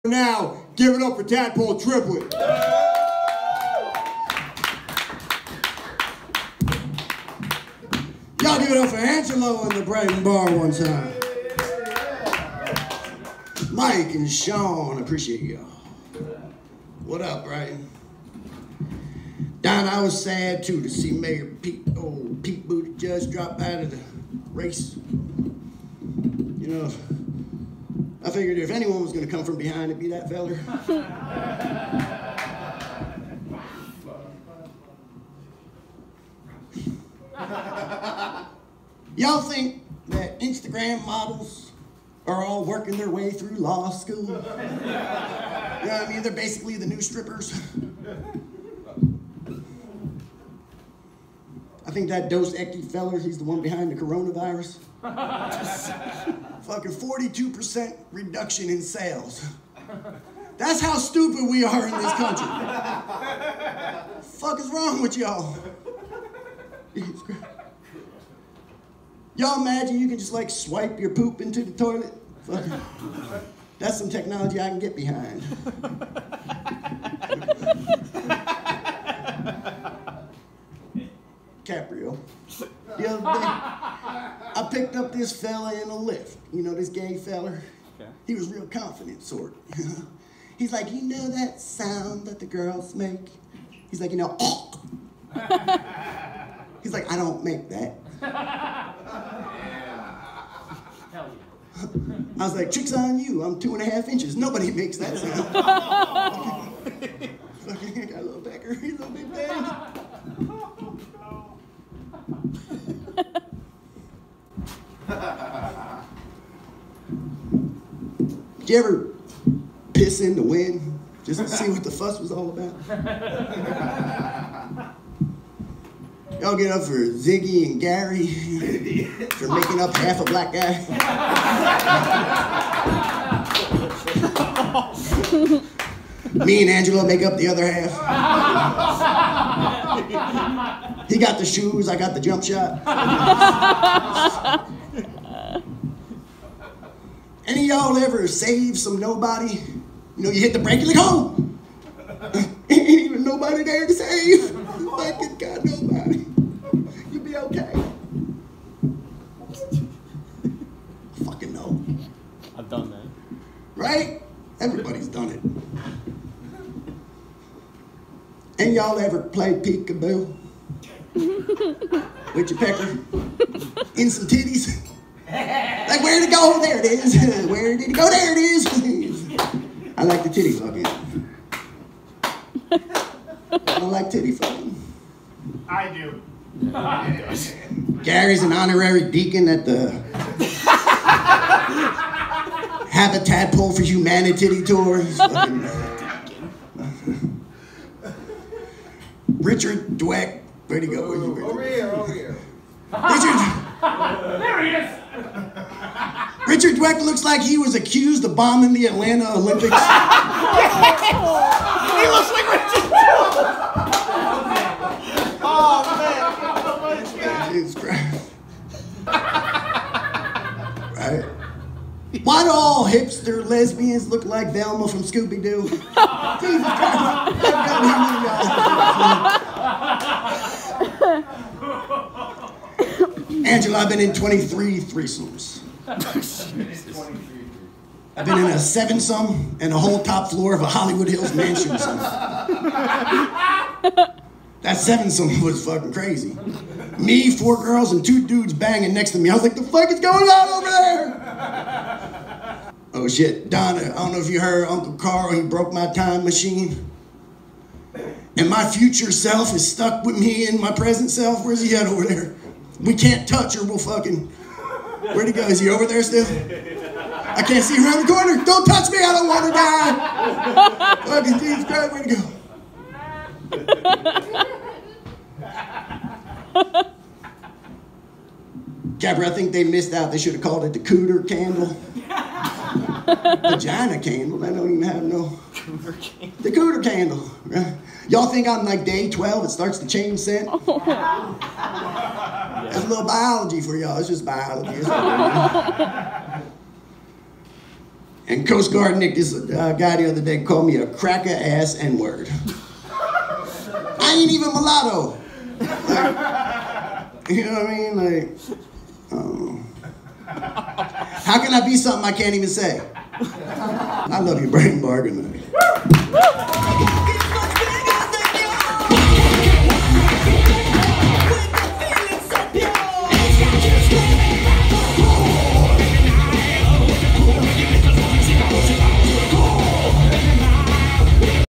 Now, give it up for Tadpole Triplet. Y'all give it up for Angelo in the Brighton Bar one time. Mike and Sean, appreciate y'all. What up, Brighton? Don, I was sad too to see Mayor Pete Buttigieg drop out of the race. You know, I figured if anyone was gonna come from behind, it'd be that feller. Y'all think that Instagram models are all working their way through law school? You know what I mean? They're basically the new strippers. I think that Dos Equis feller, he's the one behind the coronavirus. Fucking 42% reduction in sales. That's how stupid we are in this country. Fuck is wrong with y'all? Y'all imagine you can just like swipe your poop into the toilet? Fucking, that's some technology I can get behind. Caprio. The other day, I picked up this fella in a lift. You know, this gay fella? Okay. He was real confident, sort of. He's like, you know that sound that the girls make? He's like, you know, He's like, I don't make that. I was like, trick's on you. I'm 2.5 inches. Nobody makes that sound. Fucking got a little pecker. He's a little big thing. Did you ever piss in the wind just to see what the fuss was all about? Y'all get up for Ziggy and Gary for making up half a black guy? Me and Angelo make up the other half. He got the shoes, I got the jump shot. Any of y'all ever save some nobody? You know, you hit the brake, you're like, oh! Ain't even nobody there to save. Fucking got nobody. You'll be okay. Fucking no. I've done that. Right? Everybody's done it. Ain't y'all ever played peekaboo? With your pecker? In some titties? Like, where'd it go? There it is. Where did it go? There it is. I like the titty fucking. I don't like titty fucking. I do. Gary's an honorary deacon at the Habitat Pole for Humanity tour. Richard Dweck. Where'd he go? Over here. Richard. There he is. Richard Dweck looks like he was accused of bombing the Atlanta Olympics. He looks like Richard. Oh man. Jesus Christ. Right? Why do all hipster lesbians look like Velma from Scooby-Doo? Jesus Christ. Angela, I've been in 23 threesomes. I've been in a 7-some and a whole top floor of a Hollywood Hills mansion. That 7-some was fucking crazy. Me, 4 girls, and 2 dudes banging next to me. I was like, the fuck is going on over there? Oh shit, Donna, I don't know if you heard Uncle Carl, he broke my time machine. And my future self is stuck with me and my present self. Where's he at over there? We can't touch or we'll fucking... Where'd he go? Is he over there still? I can't see around the corner. Don't touch me, I don't want to die. Fucking Jesus Christ, where'd he go? Capper, I think they missed out. They should have called it the cooter candle. Vagina candle. I don't even have no... The cooter candle. Right? Y'all think on like day 12 it starts to change scent? That's a little biology for y'all. It's just biology. And Coast Guard Nick, this guy the other day, called me a cracker ass N-word. I ain't even mulatto. Like, you know what I mean? Like, how can I be something I can't even say? I love you, Braden Bargain.